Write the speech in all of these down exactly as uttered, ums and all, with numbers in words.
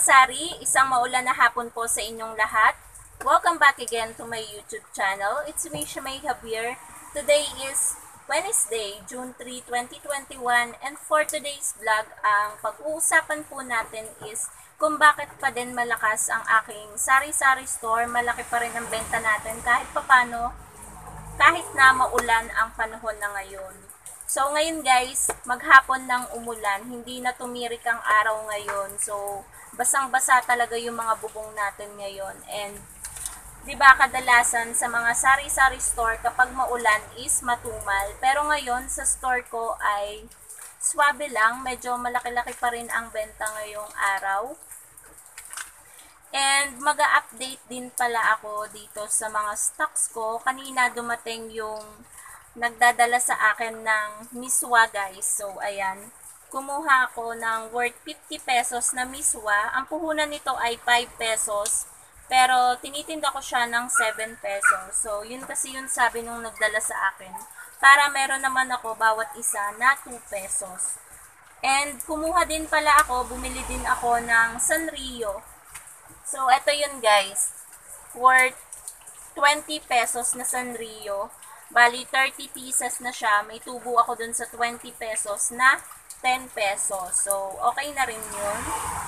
Sari, isang maulan na hapon po sa inyong lahat. Welcome back again to my YouTube channel. It's me, Shamay Javier. Today is Wednesday, June third, twenty twenty-one, and for today's vlog, ang pag-uusapan po natin is kung bakit pa din malakas ang aking sari-sari store. Malaki pa rin ang benta natin kahit papano, kahit na maulan ang panahon na ngayon. So, ngayon guys, maghapon ng umulan, hindi na tumirik ang araw ngayon. So, basang-basa talaga yung mga bubong natin ngayon. And, di ba kadalasan sa mga sari-sari store, kapag maulan is matumal. Pero ngayon, sa store ko ay swabe lang. Medyo malaki-laki pa rin ang benta ngayong araw. And, mag-update din pala ako dito sa mga stocks ko. Kanina dumating yung nagdadala sa akin ng miswa guys. So, ayan. Kumuha ako ng worth fifty pesos na miswa. Ang puhunan nito ay five pesos. Pero, tinitinda ko siya ng seven pesos. So, yun kasi yun sabi nung nagdala sa akin. Para meron naman ako bawat isa na two pesos. And, kumuha din pala ako, bumili din ako ng Sanrio. So, eto yun guys. Worth twenty pesos na Sanrio. Bali, thirty pieces na siya. May tubo ako dun sa twenty pesos na ten pesos. So, okay na rin yun.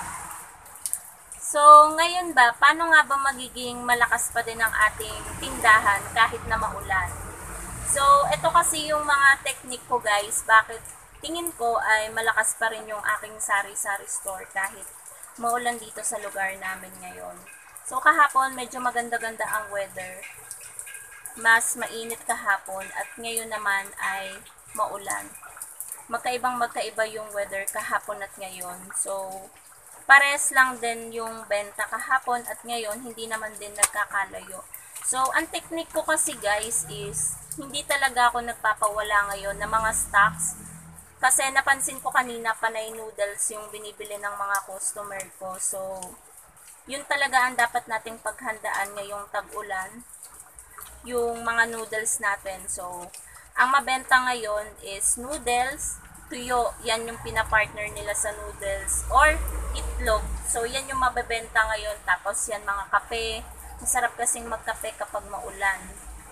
So, ngayon ba, paano nga ba magiging malakas pa din ang ating tindahan kahit na maulan? So, ito kasi yung mga technique ko guys. Bakit tingin ko ay malakas pa rin yung aking sari-sari store kahit maulan dito sa lugar namin ngayon. So, kahapon medyo maganda-ganda ang weather. Mas mainit kahapon at ngayon naman ay maulan. Magkaibang magkaiba yung weather kahapon at ngayon. So, pares lang din yung benta kahapon at ngayon hindi naman din nagkakalayo. So, ang technique ko kasi guys is hindi talaga ako nagpapawala ngayon ng mga stocks. Kasi napansin ko kanina panay noodles yung binibili ng mga customer ko. So, yun talaga ang dapat nating paghandaan ngayong tag-ulan. Yung mga noodles natin. So, ang mabenta ngayon is noodles, tuyo, yan yung pinapartner nila sa noodles, or itlog. So, yan yung mabebenta ngayon. Tapos, yan mga kape. Masarap kasing magkape kapag maulan.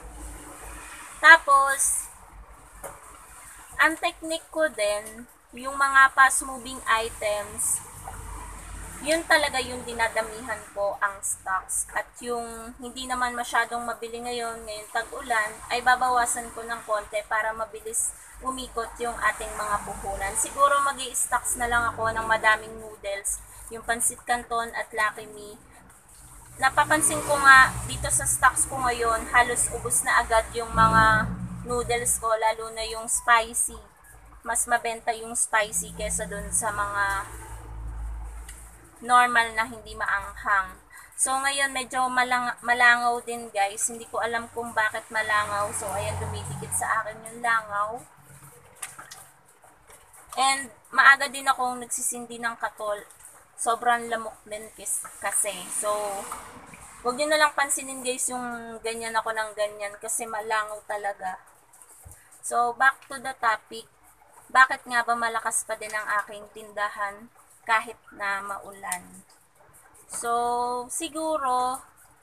Tapos, ang technique ko din, yung mga fast-moving items, yun talaga yung dinadamihan ko ang stocks. At yung hindi naman masyadong mabili ngayon, ngayon tag-ulan, ay babawasan ko ng konti para mabilis umikot yung ating mga puhunan. Siguro mag-i-stocks na lang ako ng madaming noodles, yung Pansit Canton at Lucky Me. Napapansin ko nga dito sa stocks ko ngayon, halos ubos na agad yung mga noodles ko, lalo na yung spicy. Mas mabenta yung spicy kesa dun sa mga normal na hindi maanghang. So, ngayon medyo malang malangaw din guys. Hindi ko alam kung bakit malangaw. So, ayan, dumidikit sa akin yung langaw. And, maaga din akong nagsisindi ng katol. Sobrang lamok din kasi. So, huwag nyo na lang pansinin guys yung ganyan ako ng ganyan kasi malangaw talaga. So, back to the topic. Bakit nga ba malakas pa din ang aking tindahan kahit na maulan? So, siguro,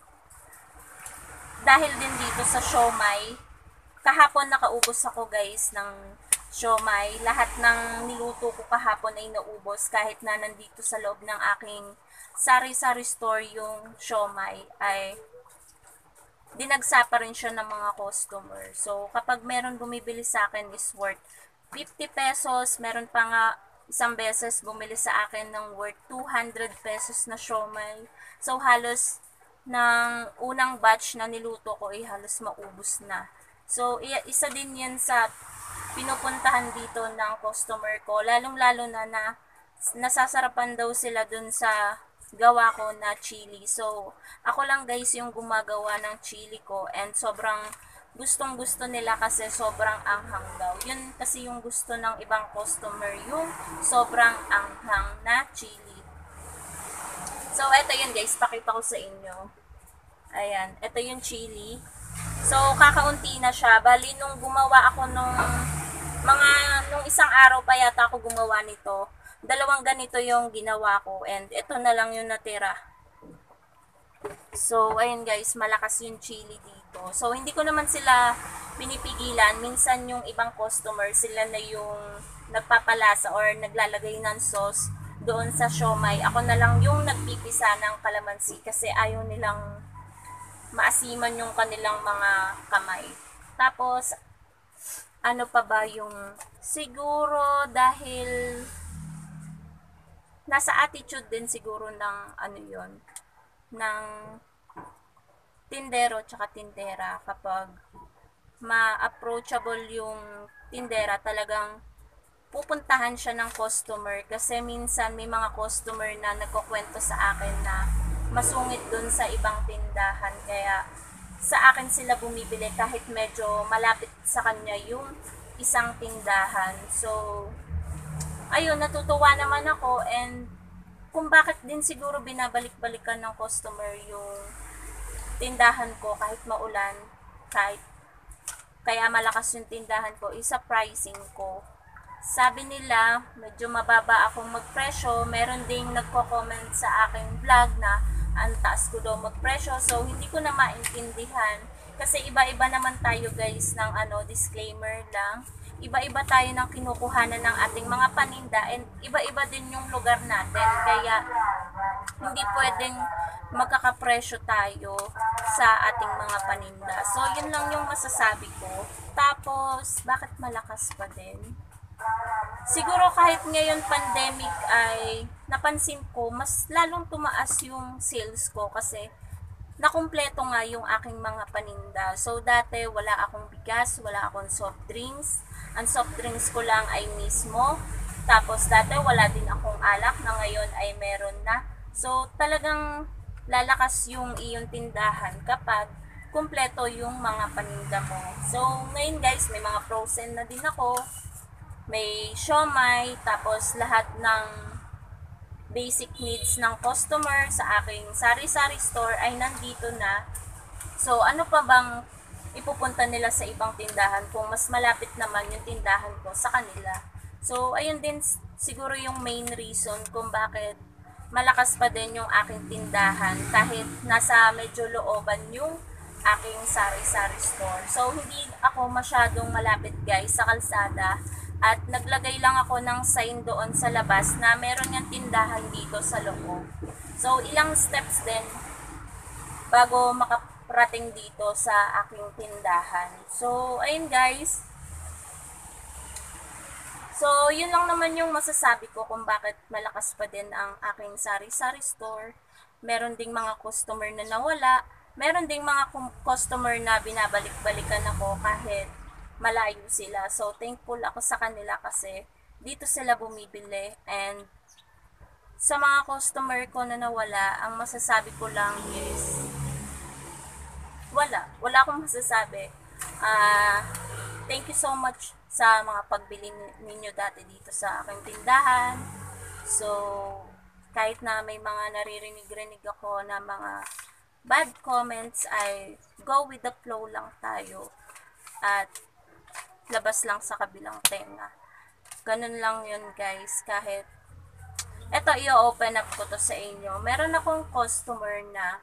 dahil din dito sa siomai, kahapon nakaubos ako guys ng siomai. Lahat ng niluto ko kahapon ay naubos kahit na nandito sa loob ng aking sari-sari store yung siomai ay dinagsa pa rin siya ng mga customer. So, kapag meron bumibili sa akin is worth fifty pesos, meron pa nga isang beses bumili sa akin ng worth two hundred pesos na siomai. So, halos ng unang batch na niluto ko ay halos maubos na. So, isa din yan sa pinupuntahan dito ng customer ko. Lalong-lalo na na nasasarapan daw sila dun sa gawa ko na chili. So, ako lang guys yung gumagawa ng chili ko and sobrang gustong gusto nila kasi sobrang anghang daw. Yun kasi yung gusto ng ibang customer, yung sobrang anghang na chili. So, eto yun guys, pakita ko sa inyo. Ayan, eto yung chili. So, kakaunti na siya. Bali, nung gumawa ako nung mga, nung isang araw pa yata ako gumawa nito, dalawang ganito yung ginawa ko and ito na lang yung natira. So, ayun guys, malakas yung chili dito. So, hindi ko naman sila pinipigilan. Minsan yung ibang customer, sila na yung nagpapalasa or naglalagay ng sauce doon sa siomai. Ako na lang yung nagpipisa ng kalamansi kasi ayaw nilang maasiman yung kanilang mga kamay. Tapos, ano pa ba yung, siguro dahil nasa attitude din siguro ng ano yon ng tindero tsaka tindera. Kapag ma-approachable yung tindera, talagang pupuntahan siya ng customer kasi minsan may mga customer na nagkukwento sa akin na masungit dun sa ibang tindahan, kaya sa akin sila bumibili kahit medyo malapit sa kanya yung isang tindahan. So, ayun, natutuwa naman ako and kung bakit din siguro binabalik-balikan ng customer yung tindahan ko kahit maulan, kahit kaya malakas yung tindahan ko, is sa pricing ko. Sabi nila, medyo mababa akong magpresyo. Meron ding nagko-comment sa aking vlog na ang taas ko daw magpresyo. So, hindi ko na maintindihan. Kasi iba-iba naman tayo guys ng ano, disclaimer lang. Iba-iba tayo ng kinukuhanan ng ating mga paninda and iba-iba din yung lugar natin. Kaya, hindi pwedeng magkakapresyo tayo sa ating mga paninda. So, yun lang yung masasabi ko. Tapos, bakit malakas pa din? Siguro kahit ngayon pandemic ay napansin ko mas lalong tumaas yung sales ko kasi nakumpleto nga yung aking mga paninda. So dati wala akong bigas, wala akong soft drinks. Ang soft drinks ko lang ay mismo. Tapos dati wala din akong alak na ngayon ay meron na. So talagang lalakas yung iyong tindahan kapag kumpleto yung mga paninda mo. So ngayon guys, may mga frozen na din ako. May siomai, tapos lahat ng basic needs ng customer sa aking sari-sari store ay nandito na. So, ano pa bang ipupunta nila sa ibang tindahan kung mas malapit naman yung tindahan ko sa kanila? So, ayun din siguro yung main reason kung bakit malakas pa din yung aking tindahan kahit nasa medyo looban yung aking sari-sari store. So, hindi ako masyadong malapit guys sa kalsada. At naglagay lang ako ng sign doon sa labas na meron yung tindahan dito sa loob. So, ilang steps din bago makarating dito sa aking tindahan. So, ayun guys. So, yun lang naman yung masasabi ko kung bakit malakas pa din ang aking sari-sari store. Meron ding mga customer na nawala. Meron ding mga customer na binabalik-balikan ako kahit malayo sila. So, thankful ako sa kanila kasi dito sila bumibili. And sa mga customer ko na nawala, ang masasabi ko lang is wala. Wala akong masasabi. Uh, thank you so much sa mga pagbili ninyo dati dito sa aking tindahan. So, kahit na may mga naririnig-rinig ako na mga bad comments, ay go with the flow lang tayo. At labas lang sa kabilang tenga. Ganun lang yun guys. Kahit eto, i-open up ko to sa inyo. Meron akong customer na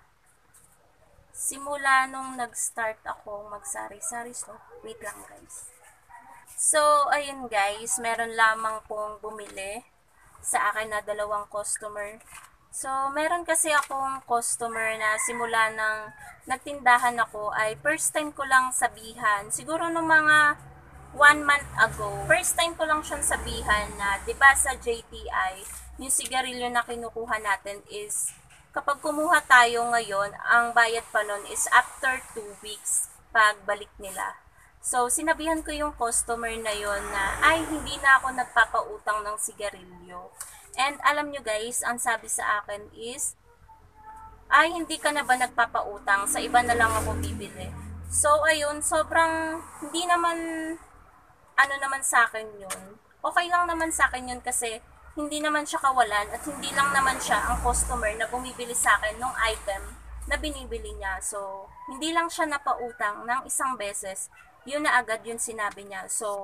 simula nung nag-start ako magsari-sari. So, wait lang guys. So, ayun guys. Meron lamang pong bumili sa akin na dalawang customer. So, meron kasi akong customer na simula nang nagtindahan ako ay first time ko lang sabihan. Siguro nung mga one month ago, first time ko lang siyang sabihan na, di ba sa J T I, yung sigarilyo na kinukuha natin is, kapag kumuha tayo ngayon, ang bayad pa nun is after two weeks, pagbalik nila. So, sinabihan ko yung customer na yon na, ay, hindi na ako nagpapautang ng sigarilyo. And alam nyo guys, ang sabi sa akin is, ay, hindi ka na ba nagpapautang? Sa iba na lang ako bibili. So, ayun, sobrang, hindi naman, ano naman sa akin yun. Okay lang naman sa akin yun kasi hindi naman siya kawalan at hindi lang naman siya ang customer na bumibili sa akin ng item na binibili niya. So, hindi lang siya napautang ng isang beses. Yun na agad yung sinabi niya. So,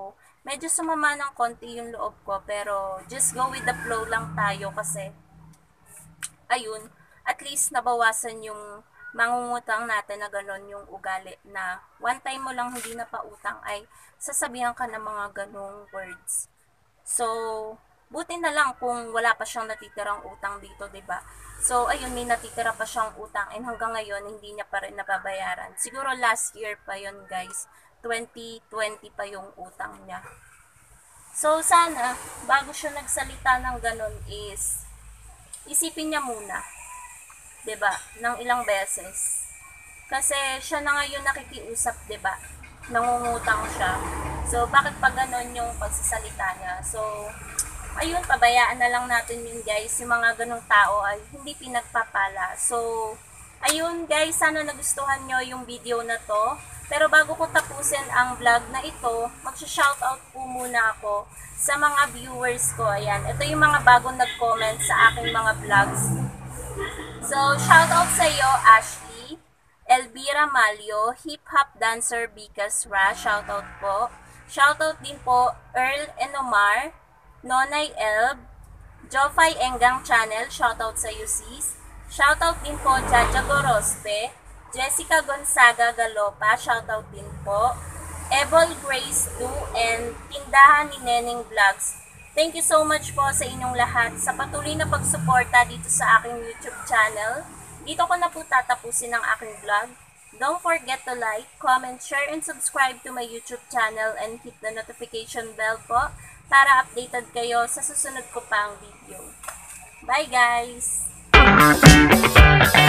medyo sumama ng konti yung loob ko, pero just go with the flow lang tayo kasi ayun, at least nabawasan yung mangungutang natin na gano'n yung ugali na one time mo lang hindi na pautang ay sasabihan ka ng mga ganong words. So, buti na lang kung wala pa siyang natitirang utang dito, 'di ba? So, ayun, may natitira pa siyang utang and hanggang ngayon hindi niya pa rin nababayaran. Siguro last year pa 'yon, guys. twenty twenty pa yung utang niya. So, sana bago siya nagsalita ng ganon is isipin niya muna, 'di ba? Ng ilang beses. Kasi siya na ngayon nakikiusap, 'di ba? Nangungutang siya. So, bakit pa ganon yung pagsasalita niya? So, ayun, pabayaan na lang natin yun, guys. Yung mga ganong tao ay hindi pinagpapala. So, ayun, guys, sana nagustuhan nyo yung video na to. Pero bago ko tapusin ang vlog na ito, mag-shoutout po muna ako sa mga viewers ko. Ayan, ito yung mga bagong nag-comment sa aking mga vlogs. So, shoutout sa iyo, Ashley, Elvira Malio, hip-hop dancer Bicas Ra, shoutout po. Shoutout din po, Earl Enomar, Nonay Elb, Jofay Enggang Channel, shoutout sa iyo sis. Shoutout din po, Jaja Gorospe, Jessica Gonzaga Galopa, shoutout din po. Ebol Grace Du and Tindahan ni Neneng Vlogs. Thank you so much po sa inyong lahat sa patuloy na pagsuporta dito sa aking YouTube channel. Dito ko na po tatapusin ang aking vlog. Don't forget to like, comment, share, and subscribe to my YouTube channel and hit the notification bell po para updated kayo sa susunod ko pang video. Bye guys!